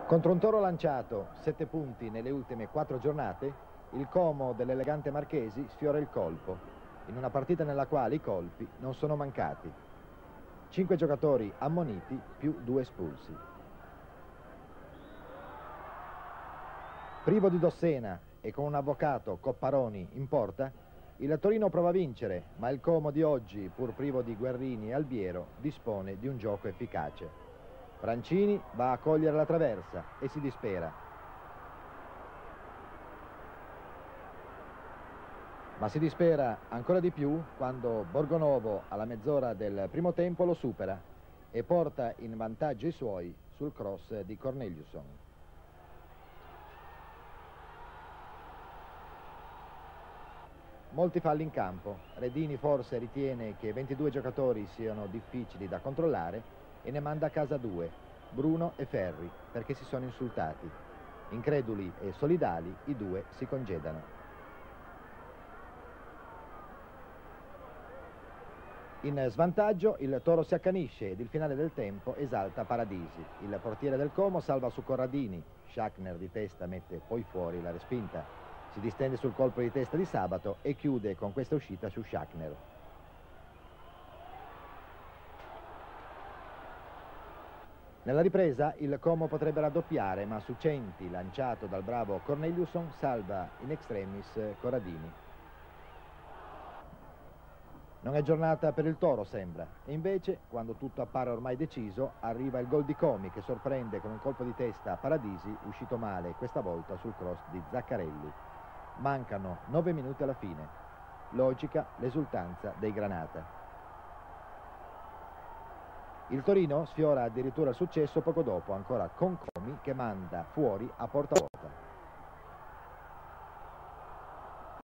Contro un Toro lanciato 7 punti nelle ultime 4 giornate, il Como dell'elegante Marchesi sfiora il colpo, in una partita nella quale i colpi non sono mancati. 5 giocatori ammoniti più 2 espulsi. Privo di Dossena e con un avvocato Copparoni in porta, il Torino prova a vincere, ma il Como di oggi, pur privo di Guerrini e Albiero, dispone di un gioco efficace. Francini va a cogliere la traversa e si dispera. Ma si dispera ancora di più quando Borgonovo alla mezz'ora del primo tempo lo supera e porta in vantaggio i suoi sul cross di Corneliusson. Molti falli in campo. Redini forse ritiene che 22 giocatori siano difficili da controllare e ne manda a casa 2, Bruno e Ferri, perché si sono insultati. Increduli e solidali, i due si congedano. In svantaggio il Toro si accanisce ed il finale del tempo esalta Paradisi. Il portiere del Como salva su Corradini, Schachner di testa mette poi fuori la respinta. Si distende sul colpo di testa di Sabato e chiude con questa uscita su Schachner. Nella ripresa il Como potrebbe raddoppiare, ma su Centi, lanciato dal bravo Corneliusson, salva in extremis Corradini. Non è giornata per il Toro, sembra, e invece, quando tutto appare ormai deciso, arriva il gol di Comi che sorprende con un colpo di testa a Paradisi, uscito male questa volta sul cross di Zaccarelli. Mancano 9 minuti alla fine. Logica l'esultanza dei Granata. Il Torino sfiora addirittura il successo poco dopo, ancora con Comi che manda fuori a porta vuota.